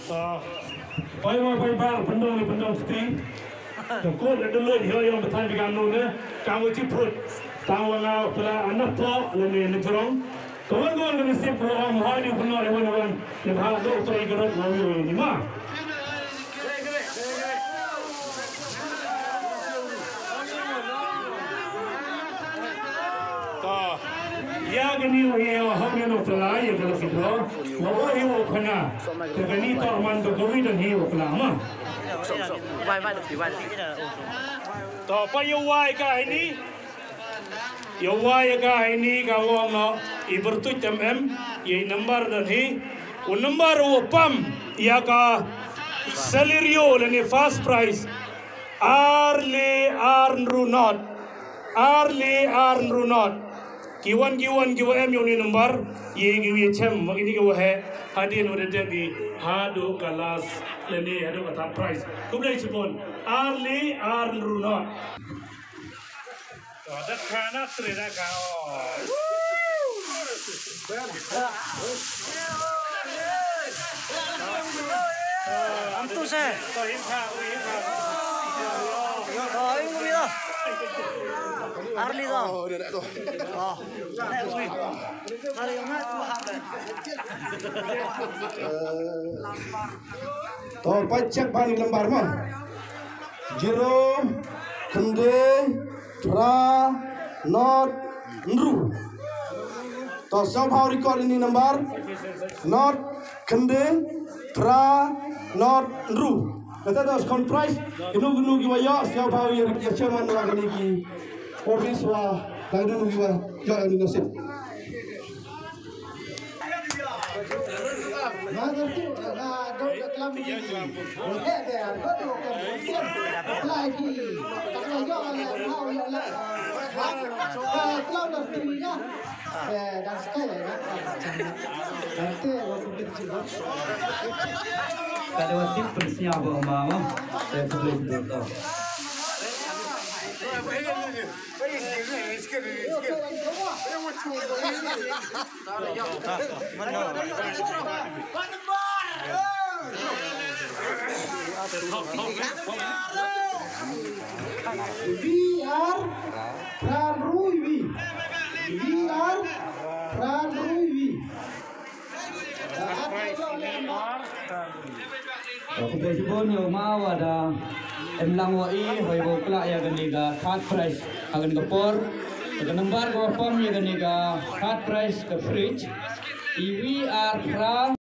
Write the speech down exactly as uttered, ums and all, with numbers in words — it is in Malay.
Oi mau pai bar pendong ni pendong sting. Ko le dulu yo yo betan di kanu ne. Kamu ciput. Tahu ngau pula anak po le ni ni jorong. Kawan kawan ni sip orang hari punya lewan lewan. Ni bahasa tu tu ikat ngau yo ni mah. Ya gini yang hamil no pelai ya kalau kita, bawa hiu kena, kegani tak man berkori dan hiu kena mah. Vai vai được vai. ต่อไปยาวายกันini, yawai kan ini kalau no ibertu jam em, ye number dan hi, un number wo pam, ya ka salario lene fast price, arle arnru not, arle arnru not. Kiwan kiwan kiwan em yang ni number ye kiwan cem begini kiwan hai hadir udah jadi hadu kelas ini hadu kata price kemudian sepon arli arluna ada kana terida kau Antu saya. tohin kau tohin kau Oh, ini dia. Arli dah. Oh, dia nak tu. Oh, nak ui. Hari yang mana tu apa? Toh, pacak balik lembar mah. Jiro, kende, tra, not, nru. Toh, somehow record ini lembar. Not, kende, tra, not, nru. Kata dah skon price, inu inu giwaya siapa tahu yang yang chairman orang ini ki office wah, dah inu giwa jauh yang nasib. Mother tu, ah, dok kelam ni. Eh, dia, kau tu kan, apply di, tak ada jual lah, mau yang lah. Ah, kelam dah sendiri ya. Eh, dah sekali ya. Nanti aku kecil. Kada waktu persiap mama, saya boleh betul. Biar Ranruiwi, biar Ranruiwi. Aku berjumpa ni mau ada emlang wai, hoi bokla ya ganiga third price agan kapor, agan number ko pam ya ganiga third price ke fridge. E V R from